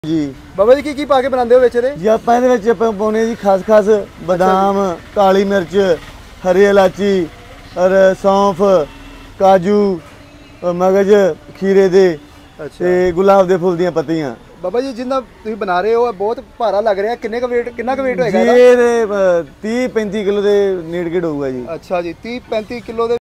जी बाबा जी की पा के बनाते हो विच इहदे? जी आप पाने जी खसखस बादाम काली मिर्च हरी इलाची और सौंफ काजू मगज खीरे दे अच्छा ते गुलाब दे फुल दियां पत्तियां। बाबा जी जिन्ना तुसीं बना रहे हो बहुत भारा लग रहा है, किन्ना क वेट जी होएगा इहदा? ये 30-35 किलो दे नेड़ गेड़ होगा जी। अच्छा जी 30-35 किलो